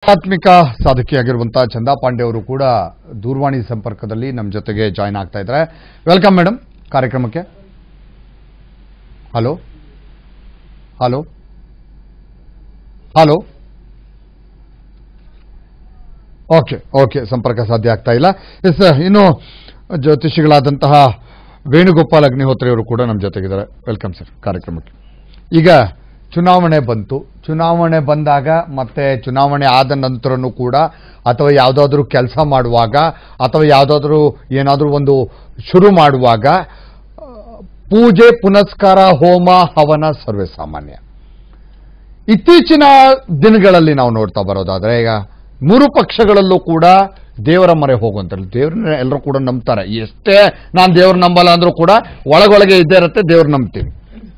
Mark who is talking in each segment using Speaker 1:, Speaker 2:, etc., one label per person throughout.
Speaker 1: ಆಧ್ಯಾತ್ಮಿಕ ಸಾಧಕಿಯಾಗಿರುವಂತಹ ಚಂದಾ ಪಾಂಡೆ ಅವರು ಕೂಡ ದೂರವಾಣಿ ಸಂಪರ್ಕದಲ್ಲಿ ನಮ್ಮ ಜೊತೆಗೆ ಜಾಯಿನ್ ಆಗ್ತಾ ಇದ್ದಾರೆ. ವೆಲ್ಕಮ್ ಮೇಡಮ್ ಕಾರ್ಯಕ್ರಮಕ್ಕೆ. Hello hello hello okay okay ಸಂಪರ್ಕ ಸಾಧ್ಯ ಆಗ್ತಾ ಇಲ್ಲ. ಎಸ್, ಇನ್ನು ಜ್ಯೋತಿಷಿಗಳಾದಂತಹ ವೇಣುಗೋಪಾಲ್ ಅಗ್ನಿಹೋತ್ರಿ ಅವರು ಕೂಡ ನಮ್ಮ ಜೊತೆಗಿದ್ದಾರೆ. ವೆಲ್ಕಮ್ ಸರ್ ಕಾರ್ಯಕ್ರಮಕ್ಕೆ. ಈಗ ಚುನಾವಣೆ ಬಂತು. ಚುನಾವಣೆ ಬಂದಾಗ ಮತ್ತೆ ಚುನಾವಣೆ ಆದ ನಂತರನೂ ಕೂಡ ಅಥವಾ ಯಾವುದಾದ್ರೂ ಕೆಲಸ ಮಾಡುವಾಗ ಅಥವಾ ಯಾವುದಾದ್ರೂ ಏನಾದರೂ ಒಂದು ಶುರು ಮಾಡುವಾಗ ಪೂಜೆ ಪುನಸ್ಕಾರ ಹೋಮ ಹವನ ಸರ್ವೇ ಸಾಮಾನ್ಯ. ಇತ್ತೀಚಿನ ದಿನಗಳಲ್ಲಿ ನಾವು ನೋಡ್ತಾ ಬರೋದಾದ್ರೆ ಈಗ ಮೂರು ಪಕ್ಷಗಳಲ್ಲೂ ಕೂಡ ದೇವರ ಮೊರೆ ಹೋಗುವಂತಾರೆ. ದೇವ್ರನ್ನ ಎಲ್ಲರೂ ಕೂಡ ನಂಬ್ತಾರೆ. ಎಷ್ಟೇ ನಾನು ದೇವ್ರ ನಂಬಲ್ಲ ಅಂದ್ರೂ ಕೂಡ ಒಳಗೊಳಗೆ ಇದ್ದೇ ಇರುತ್ತೆ, ದೇವ್ರ ನಂಬ್ತೀನಿ.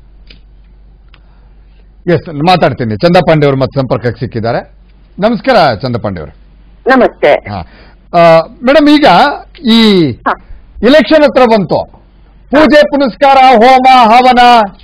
Speaker 1: ಎಸ್, ಮಾತಾಡ್ತೀನಿ. ಚಂದಾ ಪಾಂಡೆ ಅವರು ಮತ್ತೆ ಸಂಪರ್ಕಕ್ಕೆ ಸಿಕ್ಕಿದ್ದಾರೆ. ನಮಸ್ಕಾರ ಚಂದಾ ಪಾಂಡೆ ಅವರು.
Speaker 2: ನಮಸ್ತೆ.
Speaker 1: ಮೇಡಮ್, ಈಗ ಈ ಇಲೆಕ್ಷನ್ ಹತ್ರ ಬಂತು. ಪೂಜೆ ಪುನಸ್ಕಾರ ಹೋಮ ಹವನ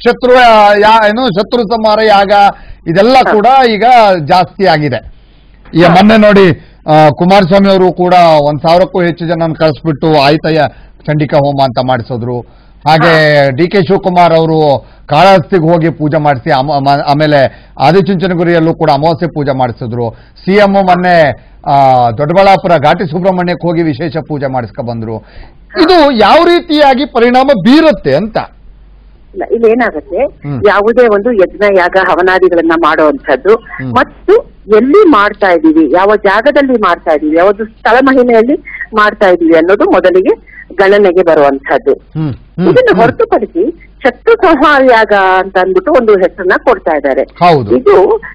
Speaker 1: ಶತ್ರು ಸಂಹಾರ ಯಾಗ ಇದೆಲ್ಲ ಕೂಡ ಈಗ ಜಾಸ್ತಿ ಆಗಿದೆ. ಈಗ ಮೊನ್ನೆ ನೋಡಿ ಕುಮಾರಸ್ವಾಮಿ ಅವರು ಕೂಡ 1,000ಕ್ಕೂ ಹೆಚ್ಚು ಜನ ಕಳಿಸ್ಬಿಟ್ಟು ಆಯ್ತಯ್ಯ ಚಂಡಿಕಾ ಹೋಮ ಅಂತ ಮಾಡಿಸಿದ್ರು. ಹಾಗೆ DK ಶಿವಕುಮಾರ್ ಅವರು ಕಾಳಹಸ್ತಿಗೆ ಹೋಗಿ ಪೂಜೆ ಮಾಡಿಸಿ ಆಮೇಲೆ ಆದಿಚುಂಚನಗಿರಿಯಲ್ಲೂ ಕೂಡ ಅಮಾವಾಸ್ಯೆ ಪೂಜೆ ಮಾಡಿಸಿದ್ರು. CM ಮೊನ್ನೆ ದೊಡ್ಡಬಳ್ಳಾಪುರ ಘಾಟಿ ಸುಬ್ರಹ್ಮಣ್ಯಕ್ಕೆ ಹೋಗಿ ವಿಶೇಷ ಪೂಜೆ ಮಾಡಿಸ್ಕೊ ಬಂದ್ರು. ಇದು ಯಾವ ರೀತಿಯಾಗಿ ಪರಿಣಾಮ ಬೀರುತ್ತೆ ಅಂತ?
Speaker 2: ಇಲ್ಲೇನಾಗುತ್ತೆ, ಯಾವುದೇ ಒಂದು ಯಜ್ಞ ಯಾಗ ಹವನಾದಿಗಳನ್ನ ಮಾಡುವಂಥದ್ದು ಮತ್ತು ಎಲ್ಲಿ ಮಾಡ್ತಾ ಇದೀವಿ, ಯಾವ ಜಾಗದಲ್ಲಿ ಮಾಡ್ತಾ ಇದೀವಿ, ಯಾವುದು ಸ್ಥಳ ಮಹಿಮೆಯಲ್ಲಿ ಮಾಡ್ತಾ ಇದೀವಿ ಅನ್ನೋದು ಮೊದಲಿಗೆ ಗಣನೆಗೆ ಬರುವಂತಹದ್ದು. ಇದನ್ನು ಹೊರತುಪಡಿಸಿ ಶತ್ರು ಸಂಹಾರ ಯಾಗ ಅಂತ ಅಂದ್ಬಿಟ್ಟು ಒಂದು ಹೆಸರನ್ನ ಕೊಡ್ತಾ ಇದ್ದಾರೆ. ಇದು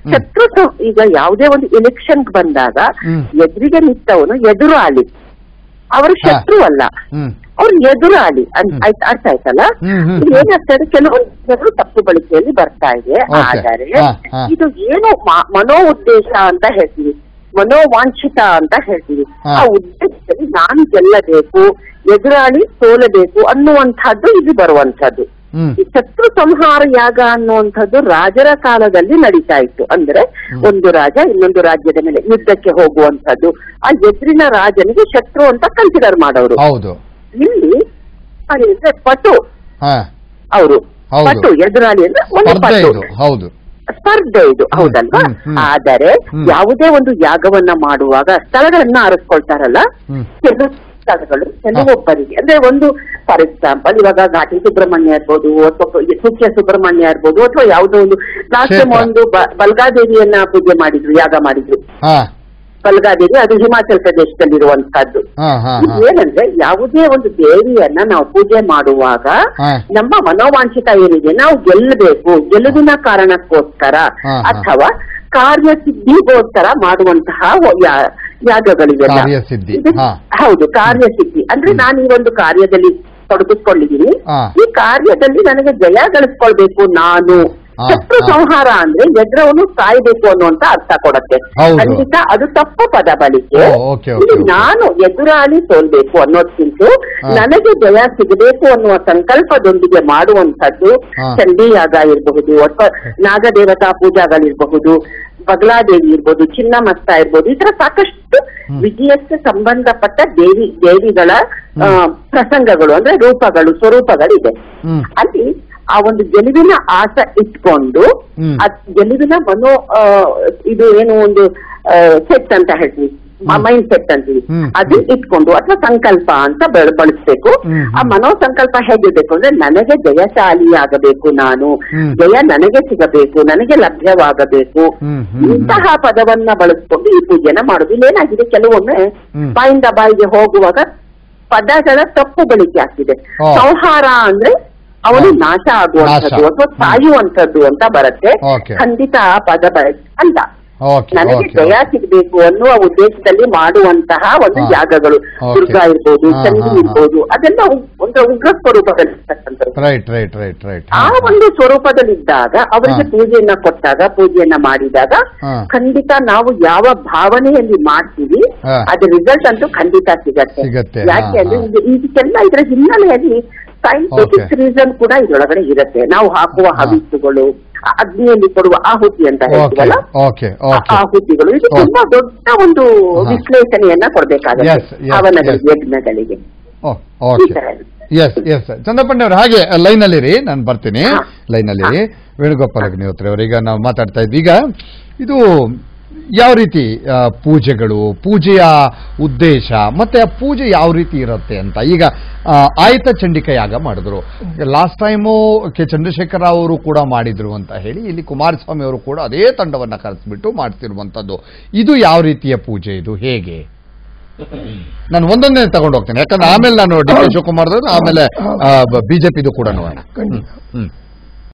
Speaker 2: ಈಗ ಯಾವುದೇ ಒಂದು ಎಲೆಕ್ಷನ್ ಬಂದಾಗ ಎದುರಿಗೆ ನಿಂತವನು ಎದುರಾಳಿ, ಅವರು ಶತ್ರು ಅಲ್ಲ, ಅವ್ರು ಎದುರಾಳಿ. ಅರ್ಥ ಆಯ್ತಲ್ಲ? ಏನಾಗ್ತದೆ, ಕೆಲವೊಂದು ತಪ್ಪು ಬಳಕೆಯಲ್ಲಿ ಬರ್ತಾ ಇದೆ. ಆದರೆ ಇದು ಏನು ಮನೋ ಉದ್ದೇಶ ಅಂತ ಹೇಳ್ತೀವಿ, ಮನೋವಾಂಛಿತ ಅಂತ ಹೇಳ್ತೀವಿ. ಆ ಉದ್ದೇಶದಲ್ಲಿ ನಾನು ಗೆಲ್ಲಬೇಕು, ಎದುರಾಳಿ ಸೋಲಬೇಕು ಅನ್ನುವಂಥದ್ದು ಇದು ಬರುವಂತದ್ದು. ಈ ಶತ್ರು ಸಂಹಾರ ಯಾಗ ಅನ್ನುವಂಥದ್ದು ರಾಜರ ಕಾಲದಲ್ಲಿ ನಡೀತಾ ಇತ್ತು. ಅಂದ್ರೆ ಒಂದು ರಾಜ ಇನ್ನೊಂದು ರಾಜ್ಯದ ಮೇಲೆ ಯುದ್ಧಕ್ಕೆ ಹೋಗುವಂಥದ್ದು, ಆ ಎದುರಿನ ರಾಜನಿಗೆ ಶತ್ರು ಅಂತ ಕನ್ಸಿಡರ್ ಮಾಡೋರು. ಇಲ್ಲಿ ಪಟು ಅವರು ಪಟು, ಎದುರಾಳಿ ಅಂದ್ರೆ ಒಂದು ಪಟು, ಸ್ಪರ್ಧೆ ಇದು, ಹೌದಲ್ವಾ? ಆದರೆ ಯಾವುದೇ ಒಂದು ಯಾಗವನ್ನ ಮಾಡುವಾಗ ಸ್ಥಳಗಳನ್ನ ಆರಿಸ್ಕೊಳ್ತಾರಲ್ಲ, ಕೆಲವು ಸ್ಥಳಗಳು ಕೆಲವೊಬ್ಬರಿಗೆ, ಅಂದ್ರೆ ಒಂದು ಫಾರ್ ಎಕ್ಸಾಂಪಲ್ ಇವಾಗ ಘಾಟಿ ಸುಬ್ರಹ್ಮಣ್ಯ ಇರ್ಬೋದು ಅಥವಾ ಸುಖ್ಯ ಸುಬ್ರಹ್ಮಣ್ಯ ಇರ್ಬೋದು ಅಥವಾ ಯಾವುದೋ ಒಂದು ಲಾಸ್ಟ್ ಟೈಮ್ ಒಂದು ಬಲ್ಗಾದೇವಿಯನ್ನ ಪೂಜೆ ಮಾಡಿದ್ರು, ಯಾಗ ಮಾಡಿದ್ರು. ಬಲ್ಗಾದೇವಿ ಅದು ಹಿಮಾಚಲ್ ಪ್ರದೇಶದಲ್ಲಿರುವಂತಹದ್ದು. ಏನಂದ್ರೆ ಯಾವುದೇ ಒಂದು ದೇವಿಯನ್ನ ನಾವು ಪೂಜೆ ಮಾಡುವಾಗ ನಮ್ಮ ಮನೋವಾಂಛಿತ ಏನಿದೆ, ನಾವು ಗೆಲ್ಲಬೇಕು, ಗೆಲುವಿನ ಕಾರಣಕ್ಕೋಸ್ಕರ ಅಥವಾ ಕಾರ್ಯಸಿದ್ಧಿಗೋಸ್ಕರ ಮಾಡುವಂತಹ ಯಾಗಗಳಿವೆಲ್ಲ. ಹೌದು, ಕಾರ್ಯಸಿದ್ಧಿ ಅಂದ್ರೆ ನಾನು ಈ ಒಂದು ಕಾರ್ಯದಲ್ಲಿ ತೊಡಗಿಸ್ಕೊಂಡಿದ್ದೀನಿ, ಈ ಕಾರ್ಯದಲ್ಲಿ ನನಗೆ ಜಯ ಗಳಿಸ್ಕೊಳ್ಬೇಕು ನಾನು. ಶತ್ರು ಸಂಹಾರ ಅಂದ್ರೆ ಎದುರವನು ಸಾಯ್ಬೇಕು ಅನ್ನುವಂತ ಅರ್ಥ ಕೊಡತ್ತೆ. ಖಂಡಿತ ಅದು ತಪ್ಪು ಪದ ಬಳಕೆ. ನಾನು ಎದುರಾಳಿ ಸೋಲ್ಬೇಕು ಅನ್ನೋದ್ಕಿಂತ ನನಗೆ ಜಯ ಸಿಗಬೇಕು ಅನ್ನುವ ಸಂಕಲ್ಪದೊಂದಿಗೆ ಮಾಡುವಂತದ್ದು ಚಂಡಿ ಯಾಗ ಇರಬಹುದು ಅಥವಾ ನಾಗದೇವತಾ ಪೂಜಾಗಳಿರಬಹುದು, ಬಗಲಾದೇವಿ ಇರ್ಬೋದು, ಚಿನ್ನಮಸ್ತ ಇರ್ಬೋದು, ಈ ತರ ಸಾಕಷ್ಟು ವಿಜಯಕ್ಕೆ ಸಂಬಂಧಪಟ್ಟ ದೇವಿಗಳ ಪ್ರಸಂಗಗಳು ಅಂದ್ರೆ ರೂಪಗಳು, ಸ್ವರೂಪಗಳಿದೆ. ಅಲ್ಲಿ ಆ ಒಂದು ಗೆಲುವಿನ ಆಸೆ ಇಟ್ಕೊಂಡು ಗೆಲುವಿನ ಇದು ಏನು ಒಂದು ಸೆಟ್ ಅಂತ ಹೇಳ್ತೀವಿ, ಮೈಂಡ್ ಸೆಟ್ ಅಂತೀವಿ, ಅದು ಇಟ್ಕೊಂಡು ಅಥವಾ ಸಂಕಲ್ಪ ಅಂತ ಬಳಸ್ಬೇಕು. ಆ ಮನೋ ಸಂಕಲ್ಪ ಹೇಗಿರ್ಬೇಕು ಅಂದ್ರೆ ನನಗೆ ಜಯಶಾಲಿ ಆಗಬೇಕು, ನಾನು ಜಯ ನನಗೆ ಸಿಗಬೇಕು, ನನಗೆ ಲಭ್ಯವಾಗಬೇಕು, ಇಂತಹ ಪದವನ್ನ ಬಳಸ್ಕೊಂಡು ಈ ಪೂಜೆನ ಮಾಡುದು. ಇಲ್ಲೇನಾಗಿದೆ, ಕೆಲವೊಮ್ಮೆ ಬಾಯಿಂದ ಬಾಯಿಗೆ ಹೋಗುವಾಗ ಪದಗಳ ತಪ್ಪು ಬಳಕೆ ಆಗ್ತಿದೆ. ಸಂಹಾರ ಅಂದ್ರೆ ಅವನು ನಾಶ ಆಗುವಂಥದ್ದು ಅಥವಾ ಸಾಯುವಂಥದ್ದು ಅಂತ ಬರುತ್ತೆ. ಖಂಡಿತ ಆ ಪದ ಬಳಕೆ ಅಲ್ಲ. ನನಗೆ ಜಯ ಸಿಗಬೇಕು ಅನ್ನುವ ಉದ್ದೇಶದಲ್ಲಿ ಮಾಡುವಂತಹ ಒಂದು ಯಾಗಗಳು, ದುರ್ಗಾ ಇರ್ಬೋದು, ಚಂಡಿ ಇರ್ಬೋದು, ಅದೆಲ್ಲ ಒಂದು ಉಗ್ರ ಸ್ವರೂಪದಲ್ಲಿರ್ತಕ್ಕಂಥದ್ದು. ಆ ಒಂದು ಸ್ವರೂಪದಲ್ಲಿದ್ದಾಗ ಅವರಿಗೆ ಪೂಜೆಯನ್ನ ಕೊಟ್ಟಾಗ, ಪೂಜೆಯನ್ನ ಮಾಡಿದಾಗ ಖಂಡಿತ ನಾವು ಯಾವ ಭಾವನೆಯಲ್ಲಿ ಮಾಡ್ತೀವಿ ಅದ್ರ ರಿಸಲ್ಟ್ ಅಂತೂ ಖಂಡಿತ ಸಿಗತ್ತೆ. ಯಾಕೆ ಅಂದ್ರೆ ಇದಕ್ಕೆಲ್ಲ ಇದರ ಹಿನ್ನೆಲೆಯಲ್ಲಿ ಸೈಂಟಿಫಿಕ್ ರೀಸನ್ ಕೂಡ ಇದರೊಳಗಡೆ ಇರುತ್ತೆ. ನಾವು ಹಾಕುವ ಹವಿಸುಗಳು, ಅಗ್ನಿಯಲ್ಲಿ ಕೊಡುವ ಆಹುತಿ ಅಂತ ಹೇಳ್ತೀವಲ್ಲ, ಆಹುತಿಗಳು, ಇದು ತುಂಬಾ ದೊಡ್ಡ ಒಂದು ವಿಶ್ಲೇಷಣೆಯನ್ನ ಕೊಡ್ಬೇಕಾಗುತ್ತೆ ಹವನಗಳಿಗೆ, ಯಜ್ಞಗಳಿಗೆ.
Speaker 1: ಎಸ್ ಚಂದ್ರಪಂಡೆ ಅವರು ಹಾಗೆ ಲೈನಲ್ಲಿರಿ, ನಾನು ಬರ್ತೀನಿ. ಲೈನಲ್ಲಿರಿ. ವೇಣುಗೋಪಾಲ ಅಗ್ನಿಹೋತ್ರಿ ಅವರು, ಈಗ ನಾವು ಮಾತಾಡ್ತಾ ಇದ್ವಿ. ಈಗ ಇದು ಯಾವ ರೀತಿ ಪೂಜೆಗಳು, ಪೂಜೆಯ ಉದ್ದೇಶ ಮತ್ತೆ ಆ ಪೂಜೆ ಯಾವ ರೀತಿ ಇರುತ್ತೆ ಅಂತ. ಈಗ ಆಯತ ಚಂಡಿಕ ಯಾಗ ಮಾಡಿದ್ರು, ಲಾಸ್ಟ್ ಟೈಮು ಕೆ ಚಂದ್ರಶೇಖರ ಅವರು ಕೂಡ ಮಾಡಿದ್ರು ಅಂತ ಹೇಳಿ, ಇಲ್ಲಿ ಕುಮಾರಸ್ವಾಮಿ ಅವರು ಕೂಡ ಅದೇ ತಂಡವನ್ನ ಕರೆಸ್ಬಿಟ್ಟು ಮಾಡ್ತಿರುವಂತದ್ದು. ಇದು ಯಾವ ರೀತಿಯ ಪೂಜೆ, ಇದು ಹೇಗೆ? ನಾನು ಒಂದೊಂದೇ ತಗೊಂಡು ಹೋಗ್ತೇನೆ, ಯಾಕಂದ್ರೆ ಆಮೇಲೆ ನಾನು ಡಿ ಕೆ ಶಿವಕುಮಾರ್ ಆಮೇಲೆ ಬಿಜೆಪಿದು ಕೂಡ ನೋಡೋಣ.